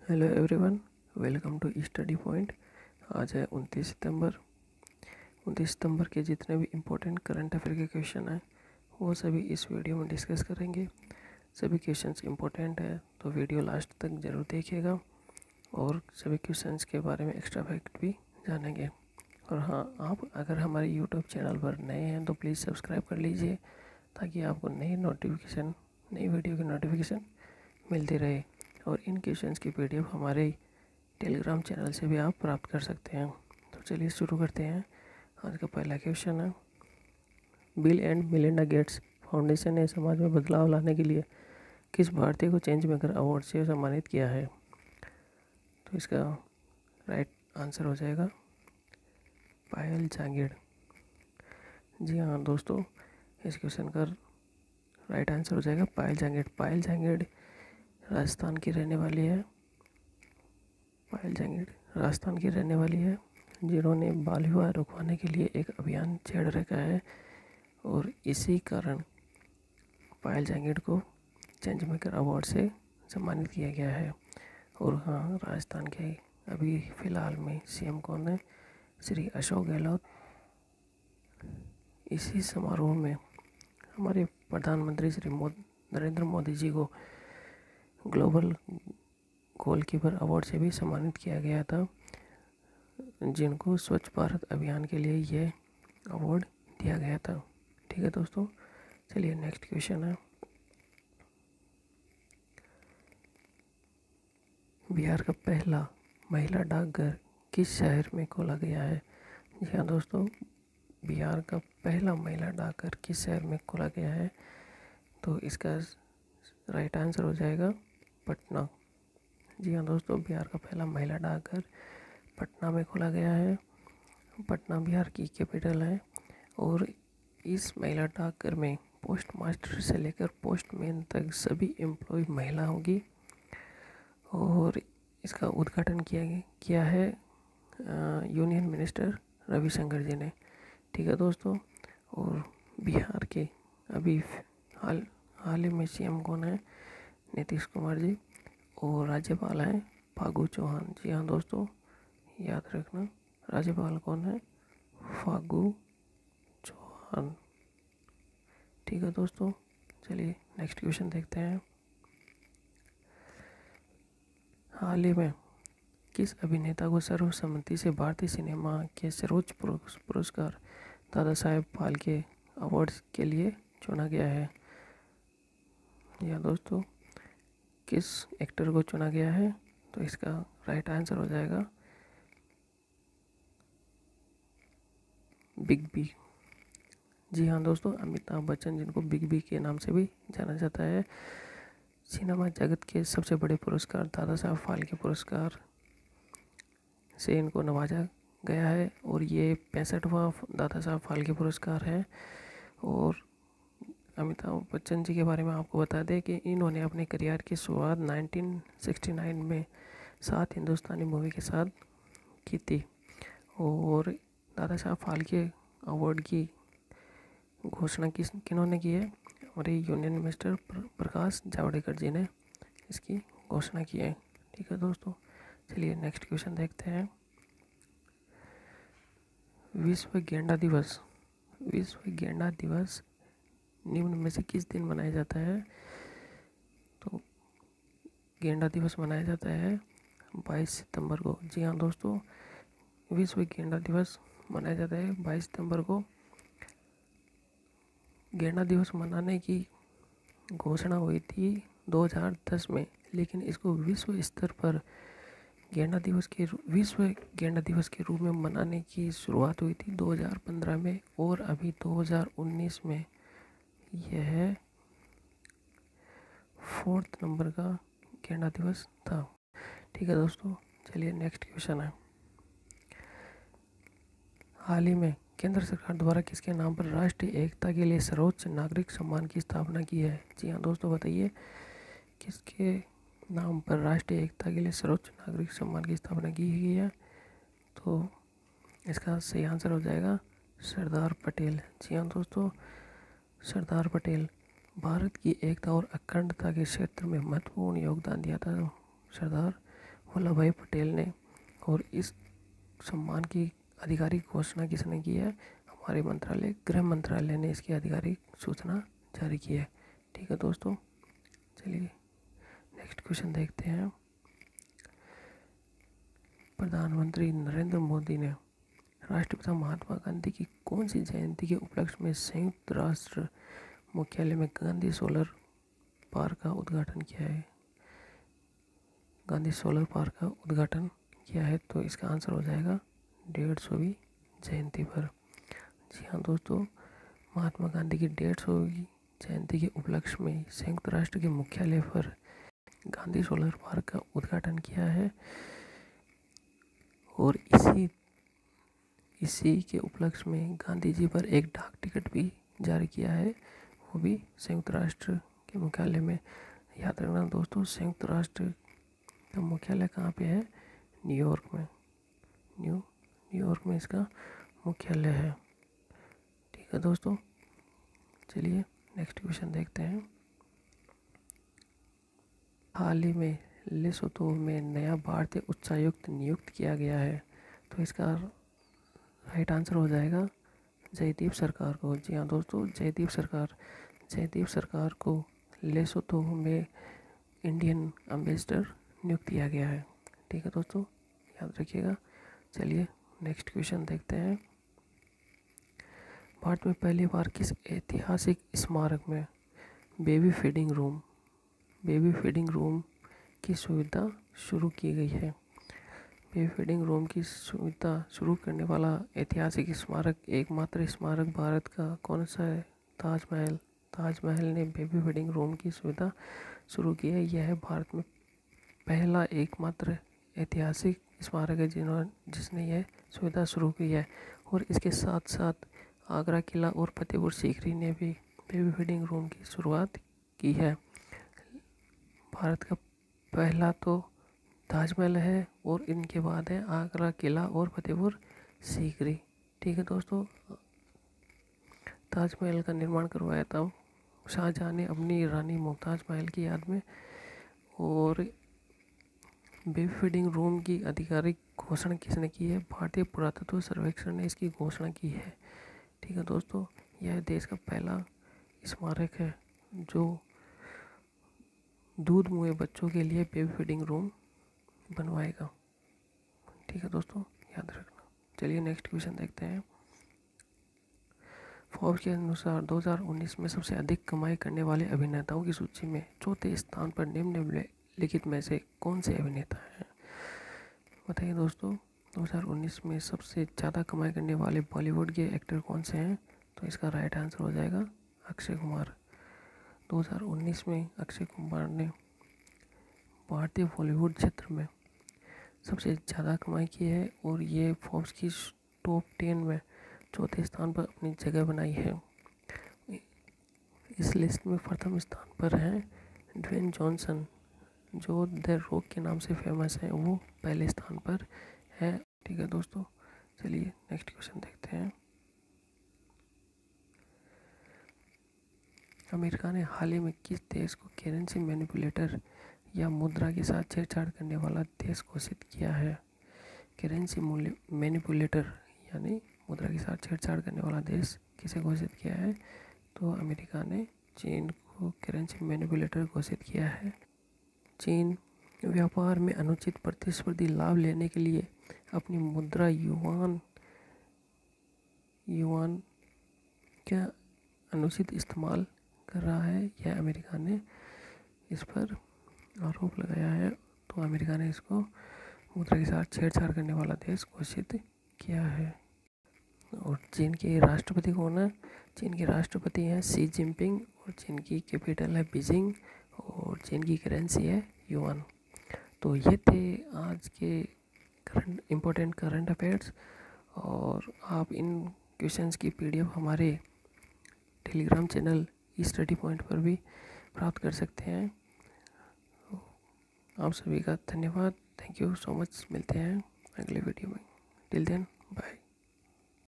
Hello everyone, welcome to Study Point. आज है 29 सितंबर के जितने भी इम्पोर्टेंट करंट अफेयर के क्वेश्चन हैं वो सभी इस वीडियो में डिस्कस करेंगे। सभी क्वेश्चंस इम्पोर्टेंट है तो वीडियो लास्ट तक ज़रूर देखिएगा और सभी क्वेश्चंस के बारे में एक्स्ट्रा फैक्ट भी जानेंगे। और हाँ, आप अगर हमारे यूट्यूब चैनल पर नए हैं तो प्लीज़ सब्सक्राइब कर लीजिए ताकि आपको नई वीडियो की नोटिफिकेशन मिलती रहे। और इन क्वेश्चंस की पीडीएफ हमारे टेलीग्राम चैनल से भी आप प्राप्त कर सकते हैं। तो चलिए शुरू करते हैं। आज का पहला क्वेश्चन है, Bill and Melinda Gates Foundation ने समाज में बदलाव लाने के लिए किस भारतीय को चेंज मेकर अवार्ड से सम्मानित किया है? तो इसका राइट आंसर हो जाएगा पायल जांगीड़। जी हाँ दोस्तों, इस क्वेश्चन का राइट आंसर हो जाएगा पायल जांगीड़। पायल जांगीड़ राजस्थान की रहने वाली है। पायल जांगीड़ राजस्थान की रहने वाली है जिन्होंने बाल विवाह रुकवाने के लिए एक अभियान छेड़ रखा है और इसी कारण पायल जांगीड़ को चेंज मेकर अवार्ड से सम्मानित किया गया है। और हाँ, राजस्थान के अभी फ़िलहाल में सीएम कौन है? श्री अशोक गहलोत। इसी समारोह में हमारे प्रधानमंत्री श्री नरेंद्र मोदी जी को ग्लोबल गोलकीपर अवार्ड से भी सम्मानित किया गया था, जिनको स्वच्छ भारत अभियान के लिए ये अवार्ड दिया गया था। ठीक है दोस्तों, चलिए नेक्स्ट क्वेश्चन है, बिहार का पहला महिला डाकघर किस शहर में खोला गया है? जी हाँ दोस्तों, बिहार का पहला महिला डाकघर किस शहर में खोला गया है? तो इसका राइट आंसर हो जाएगा पटना। जी हाँ दोस्तों, बिहार का पहला महिला डाकघर पटना में खोला गया है। पटना बिहार की कैपिटल है और इस महिला डाकघर में पोस्ट मास्टर से लेकर पोस्टमैन तक सभी एम्प्लॉय महिला होगी। और इसका उद्घाटन किया है यूनियन मिनिस्टर रविशंकर जी ने। ठीक है दोस्तों, और बिहार के अभी हाल ही में सीएम कौन है? नीतीश कुमार जी। और राज्यपाल हैं फागू चौहान। जी हाँ दोस्तों, याद रखना, राज्यपाल कौन है? फागू चौहान। ठीक है दोस्तों, चलिए नेक्स्ट क्वेश्चन देखते हैं। हाल ही में किस अभिनेता को सर्वसम्मति से भारतीय सिनेमा के सर्वोच्च पुरस्कार दादा साहेब फाल्के अवार्ड के लिए चुना गया है? या दोस्तों, किस एक्टर को चुना गया है? तो इसका राइट आंसर हो जाएगा बिग बी। जी हाँ दोस्तों, अमिताभ बच्चन, जिनको बिग बी के नाम से भी जाना जाता है, सिनेमा जगत के सबसे बड़े पुरस्कार दादा साहब फाल्के पुरस्कार से इनको नवाजा गया है। और ये 65वां दादा साहब फाल्के पुरस्कार है। और अमिताभ बच्चन जी के बारे में आपको बता दें कि इन्होंने अपने करियर की शुरुआत 1969 में 7 हिंदुस्तानी मूवी के साथ की थी। और दादा साहब फाल्के अवार्ड की घोषणा किन्होंने की है? हमारे यूनियन मिनिस्टर प्रकाश जावड़ेकर जी ने इसकी घोषणा की है। ठीक है दोस्तों, चलिए नेक्स्ट क्वेश्चन देखते हैं। विश्व गेंडा दिवस निम्न में से किस दिन मनाया जाता है? तो गेंडा दिवस मनाया जाता है 22 सितंबर को। जी हाँ दोस्तों, विश्व गेंडा दिवस मनाया जाता है 22 सितंबर को। गेंडा दिवस मनाने की घोषणा हुई थी 2010 में, लेकिन इसको विश्व स्तर पर विश्व गेंडा दिवस के रूप में मनाने की शुरुआत हुई थी 2015 में। और अभी 2019 में यह 4 नंबर का गेंडा दिवस था। ठीक है दोस्तों, चलिए नेक्स्ट क्वेश्चन है। हाल ही में केंद्र सरकार द्वारा किसके नाम पर राष्ट्रीय एकता के लिए सर्वोच्च नागरिक सम्मान की स्थापना की है? जी हाँ दोस्तों, बताइए किसके नाम पर राष्ट्रीय एकता के लिए सर्वोच्च नागरिक सम्मान की स्थापना की गई है? तो इसका सही आंसर हो जाएगा सरदार पटेल। जी हाँ दोस्तों, सरदार पटेल भारत की एकता और अखंडता के क्षेत्र में महत्वपूर्ण योगदान दिया था सरदार वल्लभ भाई पटेल ने, और इस सम्मान की आधिकारिक घोषणा किसने की है? हमारे मंत्रालय, गृह मंत्रालय ने इसकी आधिकारिक सूचना जारी की है। ठीक है दोस्तों, चलिए नेक्स्ट क्वेश्चन देखते हैं। प्रधानमंत्री नरेंद्र मोदी ने राष्ट्रपिता महात्मा गांधी की कौन सी जयंती के उपलक्ष्य में संयुक्त राष्ट्र मुख्यालय में गांधी सोलर पार्क का उद्घाटन किया है? गांधी सोलर पार्क का उद्घाटन किया है, तो इसका आंसर हो जाएगा 150वीं जयंती पर। जी हाँ दोस्तों, महात्मा गांधी की 150वीं जयंती के उपलक्ष्य में संयुक्त राष्ट्र के मुख्यालय पर गांधी सोलर पार्क का उद्घाटन किया है, और इसी के उपलक्ष्य में गांधी जी पर एक डाक टिकट भी जारी किया है, वो भी संयुक्त राष्ट्र के मुख्यालय में। याद रखना दोस्तों, संयुक्त राष्ट्र का मुख्यालय कहाँ पे है? न्यूयॉर्क में। न्यूयॉर्क में इसका मुख्यालय है। ठीक है दोस्तों, चलिए नेक्स्ट क्वेश्चन देखते हैं। हाल ही में लेसोतो में नया भारतीय उच्चायुक्त नियुक्त किया गया है, तो इसका राइट आंसर हो जाएगा जयदीप सरकार को। जी हाँ दोस्तों, जयदीप सरकार को लेसोतो में इंडियन एम्बेसडर नियुक्त किया गया है। ठीक है दोस्तों, याद रखिएगा। चलिए नेक्स्ट क्वेश्चन देखते हैं। भारत में पहली बार किस ऐतिहासिक स्मारक में बेबी फीडिंग रूम की सुविधा शुरू की गई है? बेबी फीडिंग रूम की सुविधा शुरू करने वाला ऐतिहासिक स्मारक, एकमात्र स्मारक भारत का कौन सा है? ताजमहल ने बेबी फीडिंग रूम की सुविधा शुरू की है। यह भारत में पहला एकमात्र ऐतिहासिक स्मारक है जिसने यह सुविधा शुरू की है। और इसके साथ साथ आगरा किला और फतेहपुर सीकरी ने भी बेबी फीडिंग रूम की शुरुआत की है। भारत का पहला तो ताजमहल है, और इनके बाद है आगरा किला और फतेहपुर सीकरी। ठीक है दोस्तों, ताजमहल का निर्माण करवाया था शाहजहां ने अपनी रानी मुमताज़ महल की याद में, और बेबी फीडिंग रूम की आधिकारिक घोषणा किसने की है? भारतीय पुरातत्व सर्वेक्षण ने इसकी घोषणा की है। ठीक है दोस्तों, यह देश का पहला स्मारक है जो दूध मुए बच्चों के लिए बेबी फीडिंग रूम बनवाएगा। ठीक है दोस्तों, याद रखना। चलिए नेक्स्ट क्वेश्चन देखते हैं। फोर्ब्स के अनुसार 2019 में सबसे अधिक कमाई करने वाले अभिनेताओं की सूची में चौथे स्थान पर निम्नलिखित में से कौन से अभिनेता हैं? बताइए दोस्तों, 2019 में सबसे ज़्यादा कमाई करने वाले बॉलीवुड के एक्टर कौन से हैं? तो इसका राइट आंसर हो जाएगा अक्षय कुमार। 2019 में अक्षय कुमार ने भारतीय बॉलीवुड क्षेत्र में सबसे ज़्यादा कमाई की है, और ये फोर्ब्स की टॉप 10 में चौथे स्थान पर अपनी जगह बनाई है। इस लिस्ट में प्रथम स्थान पर हैं ड्वेन जॉनसन, जो द रॉक के नाम से फेमस है, वो पहले स्थान पर है। ठीक है दोस्तों, चलिए नेक्स्ट क्वेश्चन देखते हैं। अमेरिका ने हाल ही में किस देश को करेंसी मैनिपुलेटर या मुद्रा के साथ छेड़छाड़ करने वाला देश घोषित किया है? करेंसी मैनिपुलेटर यानी मुद्रा के साथ छेड़छाड़ करने वाला देश किसे घोषित किया है? तो अमेरिका ने चीन को करेंसी मैनिपुलेटर घोषित किया है। चीन व्यापार में अनुचित प्रतिस्पर्धी लाभ लेने के लिए अपनी मुद्रा युआन का अनुचित इस्तेमाल कर रहा है, यह अमेरिका ने इस पर आरोप लगाया है। तो अमेरिका ने इसको मुद्रा के साथ छेड़छाड़ करने वाला देश घोषित किया है। और चीन के राष्ट्रपति कौन है? चीन के राष्ट्रपति हैं शी जिनपिंग, और चीन की कैपिटल है बीजिंग, और चीन की करेंसी है युआन। तो ये थे आज के इम्पोर्टेंट करंट अफेयर्स, और आप इन क्वेश्चंस की PDF हमारे टेलीग्राम चैनल स्टडी पॉइंट पर भी प्राप्त कर सकते हैं। आप सभी का धन्यवाद। Thank you so much. मिलते हैं अगले वीडियो में। Till then bye.